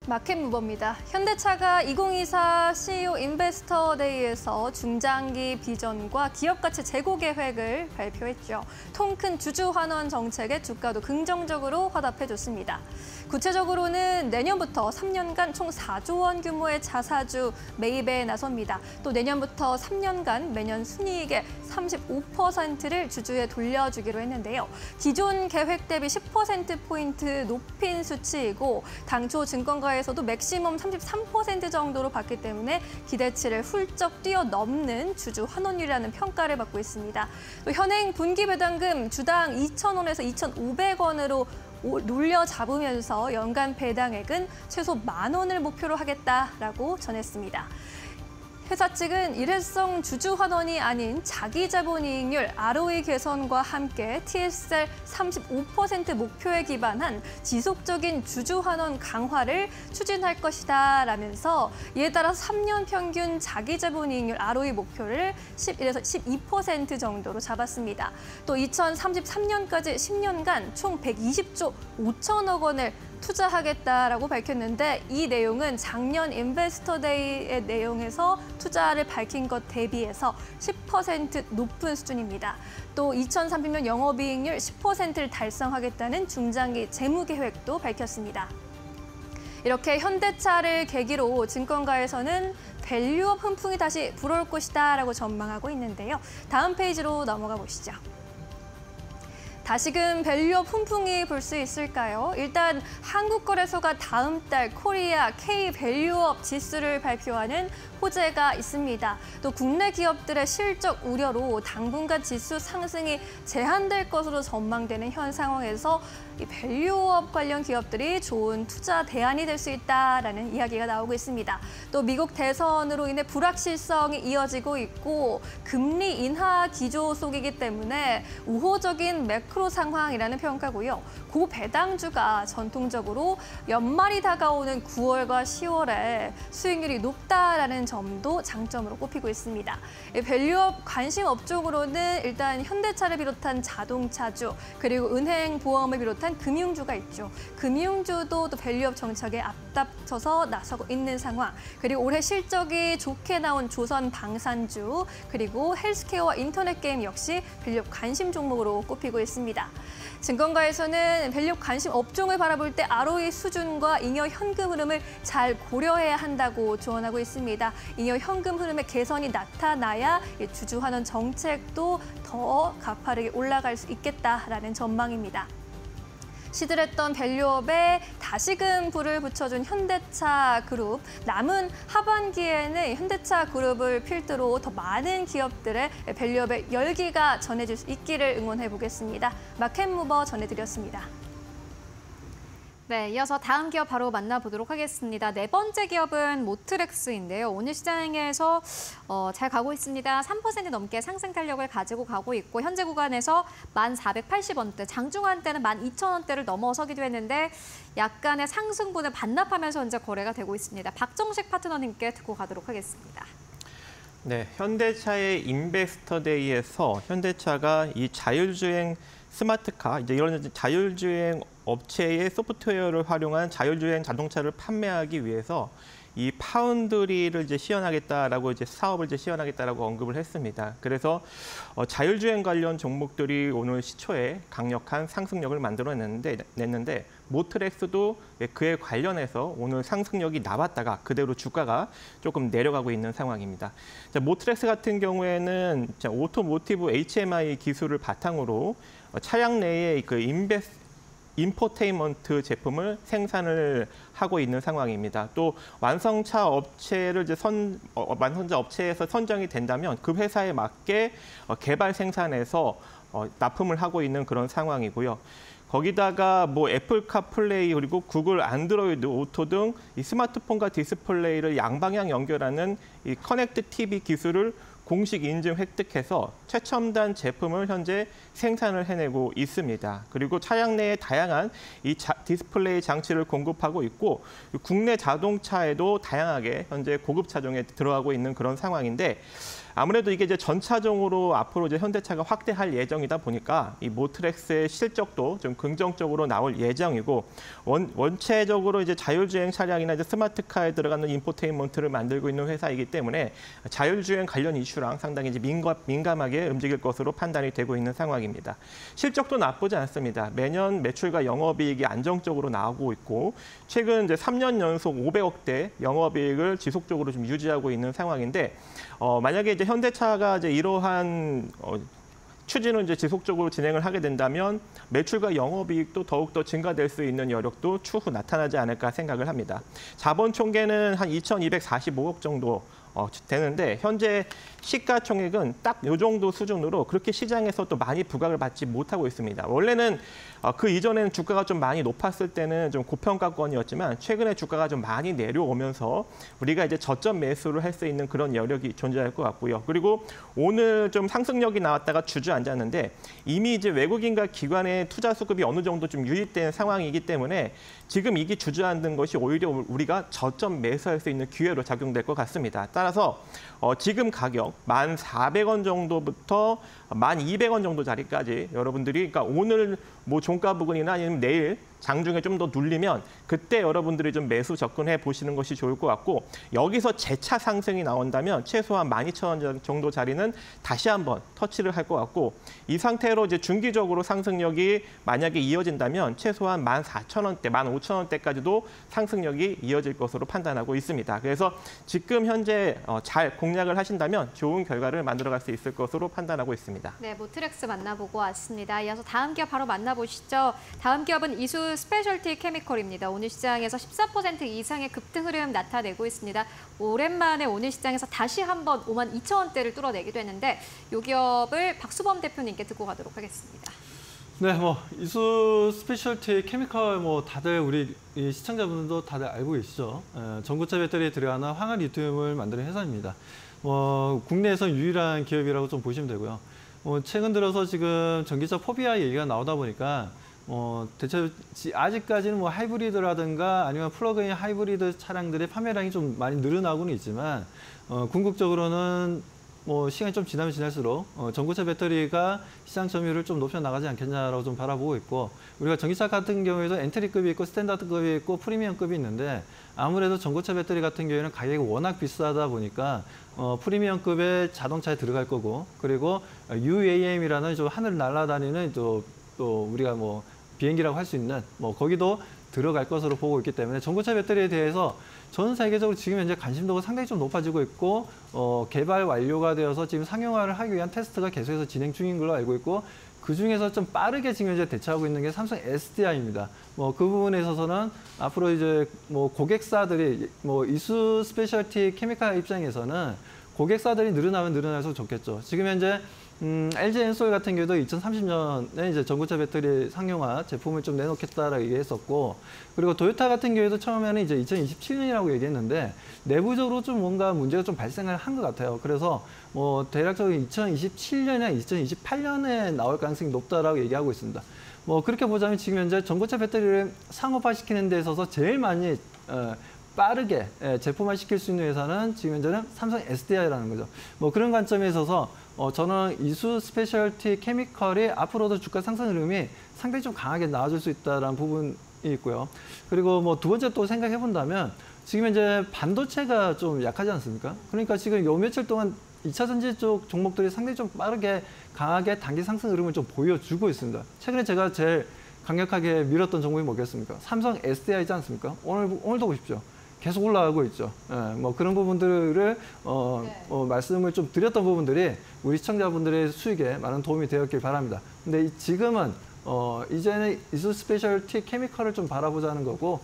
마켓 무버입니다. 현대차가 2024 CEO 인베스터 데이에서 중장기 비전과 기업 가치 제고 계획을 발표했죠. 통 큰 주주 환원 정책에 주가도 긍정적으로 화답해줬습니다. 구체적으로는 내년부터 3년간 총 4조 원 규모의 자사주 매입에 나섭니다. 또 내년부터 3년간 매년 순이익의 35%를 주주에 돌려주기로 했는데요. 기존 계획 대비 10%포인트 높인 수치이고 당초 증권가에서도 맥시멈 33% 정도로 봤기 때문에 기대치를 훌쩍 뛰어넘는 주주 환원율이라는 평가를 받고 있습니다. 또 현행 분기 배당금 주당 2,000원에서 2,500원으로 놀려 잡으면서 연간 배당액은 최소 10,000원을 목표로 하겠다라고 전했습니다. 회사 측은 일회성 주주 환원이 아닌 자기 자본이익률 ROE 개선과 함께 TSR 35% 목표에 기반한 지속적인 주주 환원 강화를 추진할 것이다라면서 이에 따라 3년 평균 자기 자본이익률 ROE 목표를 11에서 12% 정도로 잡았습니다. 또 2033년까지 10년간 총 120조 5천억 원을 투자하겠다라고 밝혔는데 이 내용은 작년 인베스터 데이의 내용에서 투자를 밝힌 것 대비해서 10% 높은 수준입니다. 또 2030년 영업이익률 10%를 달성하겠다는 중장기 재무 계획도 밝혔습니다. 이렇게 현대차를 계기로 증권가에서는 밸류업 훈풍이 다시 불어올 것이다라고 전망하고 있는데요. 다음 페이지로 넘어가 보시죠. 다시금 밸류업 훈풍이 불 수 있을까요? 일단 한국거래소가 다음 달 코리아 K-밸류업 지수를 발표하는 호재가 있습니다. 또 국내 기업들의 실적 우려로 당분간 지수 상승이 제한될 것으로 전망되는 현 상황에서 이 밸류업 관련 기업들이 좋은 투자 대안이 될 수 있다라는 이야기가 나오고 있습니다. 또 미국 대선으로 인해 불확실성이 이어지고 있고 금리 인하 기조 속이기 때문에 우호적인 매크로 상황이라는 평가고요. 고배당주가 전통적으로 연말이 다가오는 9월과 10월에 수익률이 높다라는 점도 장점으로 꼽히고 있습니다. 밸류업 관심 업종으로는 일단 현대차를 비롯한 자동차주, 그리고 은행, 보험을 비롯한 금융주가 있죠. 금융주도 또 밸류업 정책에 앞다퉈서 나서고 있는 상황, 그리고 올해 실적이 좋게 나온 조선 방산주, 그리고 헬스케어와 인터넷 게임 역시 밸류업 관심 종목으로 꼽히고 있습니다. 증권가에서는 밸류업 관심 업종을 바라볼 때 ROE 수준과 잉여 현금 흐름을 잘 고려해야 한다고 조언하고 있습니다. 잉여 현금 흐름의 개선이 나타나야 주주 환원 정책도 더 가파르게 올라갈 수 있겠다라는 전망입니다. 시들했던 밸류업에 다시금 불을 붙여준 현대차 그룹. 남은 하반기에는 현대차 그룹을 필두로 더 많은 기업들의 밸류업의 열기가 전해질 수 있기를 응원해 보겠습니다. 마켓 무버 전해드렸습니다. 네, 이어서 다음 기업 바로 만나보도록 하겠습니다. 네 번째 기업은 모트렉스인데요. 오늘 시장에서 잘 가고 있습니다. 3% 넘게 상승 탄력을 가지고 가고 있고 현재 구간에서 1,480원대, 장중한 때는 12,000원대를 넘어서기도 했는데 약간의 상승분을 반납하면서 현재 거래가 되고 있습니다. 박정식 파트너님께 듣고 가도록 하겠습니다. 네, 현대차의 인베스터 데이에서 현대차가 이 자율주행 스마트카, 이제 이런 자율주행 업체의 소프트웨어를 활용한 자율주행 자동차를 판매하기 위해서 이 파운드리를 이제 시연하겠다라고 사업을 시연하겠다라고 언급을 했습니다. 그래서 자율주행 관련 종목들이 오늘 시초에 강력한 상승력을 냈는데 모트렉스도 그에 관련해서 오늘 상승력이 나왔다가 그대로 주가가 조금 내려가고 있는 상황입니다. 자, 모트렉스 같은 경우에는 오토모티브 HMI 기술을 바탕으로 차량 내에 그 인포테인먼트 제품을 생산을 하고 있는 상황입니다. 또 완성차 업체를 완성차 업체에서 선정이 된다면 그 회사에 맞게 개발 생산해서 납품을 하고 있는 그런 상황이고요. 거기다가 뭐 애플 카플레이 그리고 구글 안드로이드 오토 등 이 스마트폰과 디스플레이를 양방향 연결하는 이 커넥트 TV 기술을 공식 인증 획득해서 최첨단 제품을 현재 생산을 해내고 있습니다. 그리고 차량 내에 다양한 이 디스플레이 장치를 공급하고 있고 국내 자동차에도 다양하게 현재 고급 차종에 들어가고 있는 그런 상황인데 아무래도 이게 이제 전차종으로 앞으로 이제 현대차가 확대할 예정이다 보니까 이 모트렉스의 실적도 좀 긍정적으로 나올 예정이고 원체적으로 이제 자율주행 차량이나 이제 스마트카에 들어가는 인포테인먼트를 만들고 있는 회사이기 때문에 자율주행 관련 이슈랑 상당히 이제 민감하게 움직일 것으로 판단이 되고 있는 상황입니다. 실적도 나쁘지 않습니다. 매년 매출과 영업이익이 안정적으로 나오고 있고 최근 이제 3년 연속 500억대 영업이익을 지속적으로 좀 유지하고 있는 상황인데 만약에 이제 현대차가 이제 이러한 추진을 이제 지속적으로 진행을 하게 된다면 매출과 영업이익도 더욱더 증가될 수 있는 여력도 추후 나타나지 않을까 생각을 합니다. 자본 총계는 한 2,245억 정도 되는데 현재 시가총액은 딱 이 정도 수준으로 그렇게 시장에서 또 많이 부각을 받지 못하고 있습니다. 원래는 그 이전에는 주가가 좀 많이 높았을 때는 좀 고평가권이었지만 최근에 주가가 좀 많이 내려오면서 우리가 이제 저점 매수를 할 수 있는 그런 여력이 존재할 것 같고요. 그리고 오늘 좀 상승력이 나왔다가 주저앉았는데 이미 이제 외국인과 기관의 투자 수급이 어느 정도 좀 유입된 상황이기 때문에 지금 이게 주저앉은 것이 오히려 우리가 저점 매수할 수 있는 기회로 작용될 것 같습니다. 따라서 지금 가격 1,400원 정도부터 1,200원 정도 자리까지 여러분들이 그러니까 오늘 뭐 종가 부근이나 아니면 내일 장중에 좀 더 눌리면 그때 여러분들이 좀 매수 접근해 보시는 것이 좋을 것 같고 여기서 재차 상승이 나온다면 최소한 12,000원 정도 자리는 다시 한번 터치를 할 것 같고 이 상태로 이제 중기적으로 상승력이 만약에 이어진다면 최소한 14,000원대, 15,000원대까지도 상승력이 이어질 것으로 판단하고 있습니다. 그래서 지금 현재 잘 공략을 하신다면 좋은 결과를 만들어갈 수 있을 것으로 판단하고 있습니다. 네, 모트렉스 만나보고 왔습니다. 이어서 다음 기업 바로 만나보시죠. 다음 기업은 이수 스페셜티 케미컬입니다. 오늘 시장에서 14% 이상의 급등 흐름 나타내고 있습니다. 오랜만에 오늘 시장에서 다시 한번 52,000원대를 뚫어내기도 했는데 이 기업을 박수범 대표님께 듣고 가도록 하겠습니다. 네, 뭐 이수 스페셜티 케미컬 뭐 다들 우리 시청자분들도 다들 알고 계시죠. 전고체 배터리에 들어가는 황화 리튬을 만드는 회사입니다. 국내에서 유일한 기업이라고 좀 보시면 되고요. 최근 들어서 지금 전기차 포비아 얘기가 나오다 보니까 대체 아직까지는 뭐 하이브리드라든가 아니면 플러그인 하이브리드 차량들의 판매량이 좀 많이 늘어나고는 있지만 궁극적으로는 뭐 시간이 좀 지나면 지날수록 전고체 배터리가 시장 점유율을 좀 높여 나가지 않겠냐라고 좀 바라보고 있고 우리가 전기차 같은 경우에도 엔트리급이 있고 스탠다드급이 있고 프리미엄급이 있는데 아무래도 전고체 배터리 같은 경우에는 가격이 워낙 비싸다 보니까 프리미엄급의 자동차에 들어갈 거고 그리고 UAM이라는 좀 하늘 날아다니는 또 우리가 뭐 비행기라고 할 수 있는 뭐 거기도 들어갈 것으로 보고 있기 때문에 전고체 배터리에 대해서 전 세계적으로 지금 현재 관심도가 상당히 좀 높아지고 있고 개발 완료가 되어서 지금 상용화를 하기 위한 테스트가 계속해서 진행 중인 걸로 알고 있고 그 중에서 좀 빠르게 지금 현재 대처하고 있는 게 삼성 SDI입니다. 그 부분에 있어서는 앞으로 이제 뭐 고객사들이 뭐 이수 스페셜티 케미칼 입장에서는 고객사들이 늘어나면 늘어날수록 좋겠죠. 지금 현재 LG 엔솔 같은 경우도 2030년에 이제 전고체 배터리 상용화 제품을 좀 내놓겠다라고 얘기했었고, 그리고 토요타 같은 경우에도 처음에는 이제 2027년이라고 얘기했는데 내부적으로 좀 뭔가 문제가 좀 발생을 한 것 같아요. 그래서 뭐 대략적으로 2027년이나 2028년에 나올 가능성이 높다라고 얘기하고 있습니다. 뭐 그렇게 보자면 지금 현재 전고체 배터리를 상업화시키는 데 있어서 제일 많이 빠르게 제품화시킬 수 있는 회사는 지금 현재는 삼성 SDI라는 거죠. 뭐 그런 관점에 있어서 저는 이수 스페셜티 케미컬이 앞으로도 주가 상승 흐름이 상당히 좀 강하게 나와줄 수 있다는 부분이 있고요. 그리고 뭐 두 번째 또 생각해 본다면 지금 현재 반도체가 좀 약하지 않습니까? 그러니까 지금 요 며칠 동안 2차 전지 쪽 종목들이 상당히 좀 빠르게 강하게 단기 상승 흐름을 좀 보여주고 있습니다. 최근에 제가 제일 강력하게 밀었던 종목이 뭐겠습니까? 삼성 SDI지 않습니까? 오늘도 보십시오. 계속 올라가고 있죠. 뭐 그런 부분들을 말씀을 좀 드렸던 부분들이 우리 시청자분들의 수익에 많은 도움이 되었길 바랍니다. 근데 지금은 이제는 이수 스페셜티 케미컬을 좀 바라보자는 거고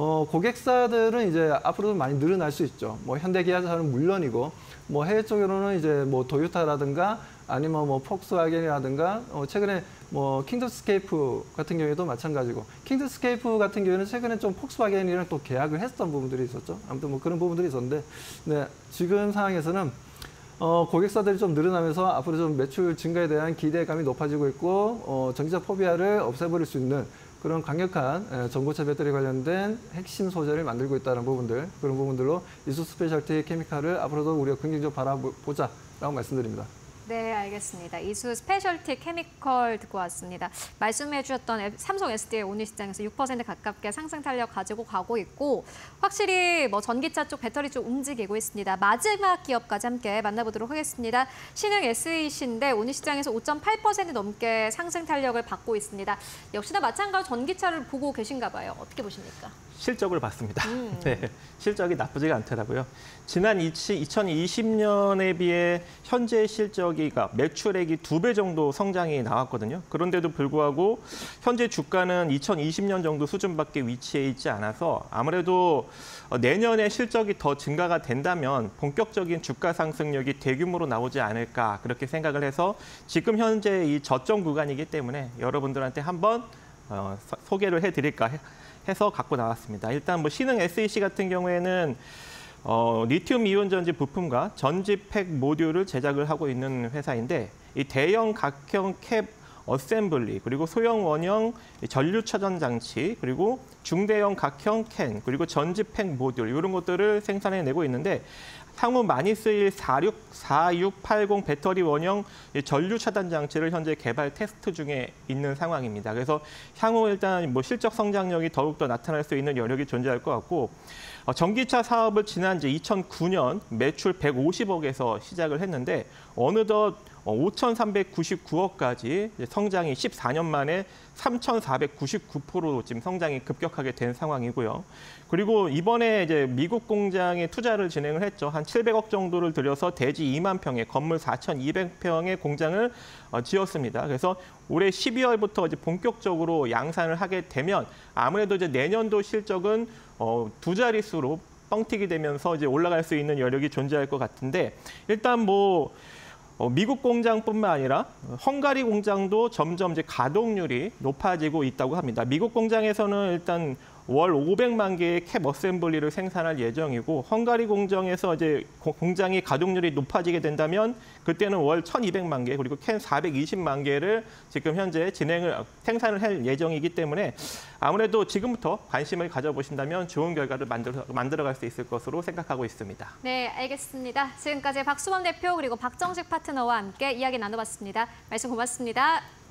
고객사들은 이제 앞으로도 많이 늘어날 수 있죠. 뭐 현대기아사는 물론이고 뭐 해외 쪽으로는 이제 뭐 도요타라든가 아니면 뭐 폭스와겐이라든가 최근에 뭐 킹덤스케이프 같은 경우에도 마찬가지고 킹덤스케이프 같은 경우에는 최근에 좀 폭스와겐이랑 또 계약을 했던 부분들이 있었죠. 아무튼 뭐 그런 부분들이 있었는데 네, 지금 상황에서는 고객사들이 좀 늘어나면서 앞으로 좀 매출 증가에 대한 기대감이 높아지고 있고 전기차 포비아를 없애버릴 수 있는 그런 강력한 전고체 배터리 관련된 핵심 소재를 만들고 있다는 부분들, 그런 부분들로 이수 스페셜티 케미칼을 앞으로도 우리가 긍정적으로 바라보자라고 말씀드립니다. 네, 알겠습니다. 이수 스페셜티 케미컬 듣고 왔습니다. 말씀해 주셨던 삼성 SDI 오늘 시장에서 6% 가깝게 상승 탄력 가지고 가고 있고 확실히 뭐 전기차 쪽 배터리 쪽 움직이고 있습니다. 마지막 기업까지 함께 만나보도록 하겠습니다. 신흥 SEC인데 오늘 시장에서 5.8% 넘게 상승 탄력을 받고 있습니다. 역시나 마찬가지로 전기차를 보고 계신가 봐요. 어떻게 보십니까? 실적을 봤습니다. 네, 실적이 나쁘지가 않더라고요. 지난 2020년에 비해 현재 실적이가 매출액이 2배 정도 성장이 나왔거든요. 그런데도 불구하고 현재 주가는 2020년 정도 수준밖에 위치해 있지 않아서 아무래도 내년에 실적이 더 증가가 된다면 본격적인 주가 상승력이 대규모로 나오지 않을까 그렇게 생각을 해서 지금 현재 이 저점 구간이기 때문에 여러분들한테 한번 소개를 해드릴까 해서 갖고 나왔습니다. 일단 뭐 신흥 SEC 같은 경우에는 리튬 이온 전지 부품과 전지 팩 모듈을 제작을 하고 있는 회사인데 이 대형 각형 캡 어셈블리 그리고 소형 원형 전류 차단 장치 그리고 중대형 각형 캔 그리고 전지 팩 모듈 이런 것들을 생산해내고 있는데 향후 많이 쓰일 4680 배터리 원형 전류 차단 장치를 현재 개발 테스트 중에 있는 상황입니다. 그래서 향후 일단 뭐 실적 성장력이 더욱더 나타날 수 있는 여력이 존재할 것 같고 전기차 사업을 지난 2009년 매출 150억에서 시작을 했는데 어느덧 5,399억까지 성장이 14년 만에 3,499%로 지금 성장이 급격하게 된 상황이고요. 그리고 이번에 이제 미국 공장에 투자를 진행을 했죠. 한 700억 정도를 들여서 대지 2만 평의 건물 4,200평의 공장을 지었습니다. 그래서 올해 12월부터 이제 본격적으로 양산을 하게 되면 아무래도 이제 내년도 실적은 두 자릿수로 뻥튀기 되면서 이제 올라갈 수 있는 여력이 존재할 것 같은데 일단 뭐 미국 공장뿐만 아니라 헝가리 공장도 점점 이제 가동률이 높아지고 있다고 합니다. 미국 공장에서는 일단 월 500만 개의 캡 어셈블리를 생산할 예정이고 헝가리 공장에서 이제 공장이 가동률이 높아지게 된다면 그때는 월 1,200만 개 그리고 캔 420만 개를 지금 현재 생산을 할 예정이기 때문에 아무래도 지금부터 관심을 가져보신다면 좋은 결과를 만들어갈 수 있을 것으로 생각하고 있습니다. 네, 알겠습니다. 지금까지 박수범 대표 그리고 박정식 파트너와 함께 이야기 나눠봤습니다. 말씀 고맙습니다.